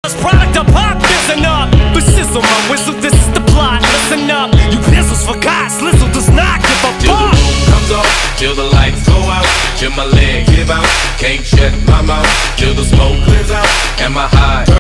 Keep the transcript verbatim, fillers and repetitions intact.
Product of pop, listen up. But sizzle my whistle, this is the plot. Listen up, you pizzles forgot. Slizzle does not give a till fuck. the roof comes off, till the lights go out, till my leg give out. Can't shut my mouth till the smoke